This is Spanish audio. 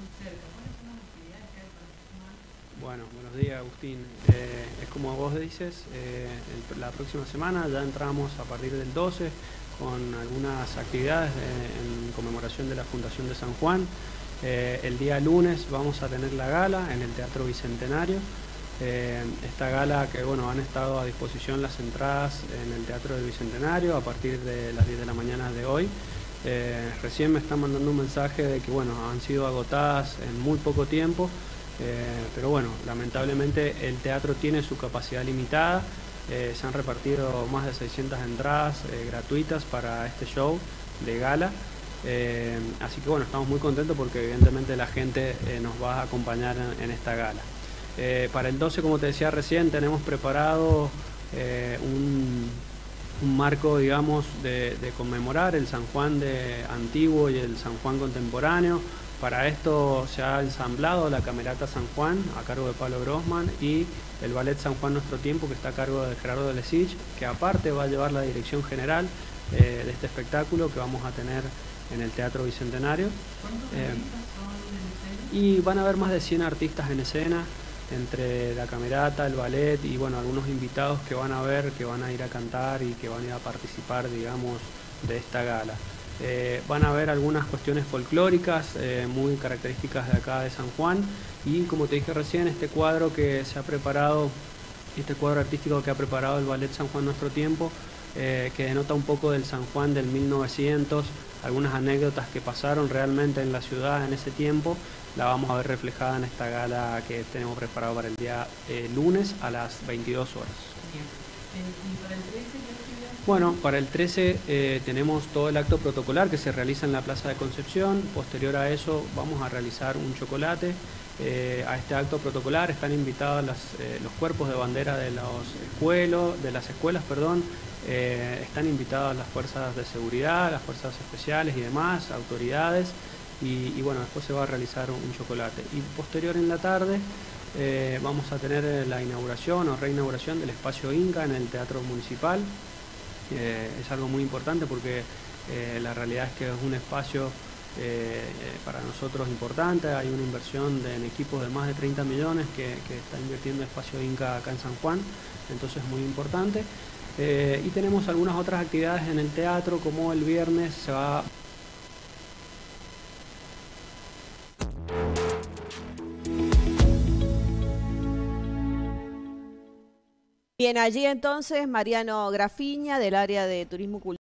cerca. ¿Cuáles son las actividades que hay para esta semana? Bueno, buenos días Agustín. Es como vos dices, la próxima semana ya entramos a partir del 12 con algunas actividades en conmemoración de la Fundación de San Juan. El día lunes vamos a tener la gala en el Teatro Bicentenario. Esta gala que bueno, han estado a disposición las entradas en el Teatro del Bicentenario a partir de las 10 de la mañana de hoy. Recién me están mandando un mensaje de que bueno, han sido agotadas en muy poco tiempo. Pero bueno, lamentablemente el teatro tiene su capacidad limitada. Se han repartido más de 600 entradas gratuitas para este show de gala. Así que bueno, estamos muy contentos porque evidentemente la gente nos va a acompañar en esta gala. Para el 12, como te decía recién, tenemos preparado un marco, digamos, de conmemorar el San Juan antiguo y el San Juan contemporáneo. Para esto se ha ensamblado la Camerata San Juan a cargo de Pablo Grossman y el Ballet San Juan Nuestro Tiempo, que está a cargo de Gerardo de Lesich, que aparte va a llevar la dirección general de este espectáculo que vamos a tener en el Teatro Bicentenario. ¿Cuántos artistas son en escena? Y van a haber más de 100 artistas en escena, entre la camerata, el ballet y bueno, algunos invitados que van a ver, que van a ir a cantar y que van a ir a participar, digamos, de esta gala. Van a haber algunas cuestiones folclóricas muy características de acá de San Juan y como te dije recién, este cuadro que se ha preparado, este cuadro artístico que ha preparado el Ballet San Juan Nuestro Tiempo, que denota un poco del San Juan del 1900, algunas anécdotas que pasaron realmente en la ciudad en ese tiempo, la vamos a ver reflejada en esta gala que tenemos preparado para el día lunes a las 22 horas. Bien. ¿Y para el 13 qué actividades? Bueno, para el 13 tenemos todo el acto protocolar que se realiza en la Plaza de Concepción. Posterior a eso vamos a realizar un chocolate. A este acto protocolar están invitados los cuerpos de bandera de las escuelas, están invitadas las fuerzas de seguridad, las fuerzas especiales y demás, autoridades. Y bueno, después se va a realizar un chocolate. Y posterior en la tarde vamos a tener la inauguración o reinauguración del espacio Inca en el Teatro Municipal. Es algo muy importante porque la realidad es que es un espacio para nosotros importante. Hay una inversión en equipos de más de 30 millones que está invirtiendo Espacio Inca acá en San Juan, entonces es muy importante. Y tenemos algunas otras actividades en el teatro, como el viernes se va... Bien, allí entonces Mariano Grafiña del área de Turismo Cultural.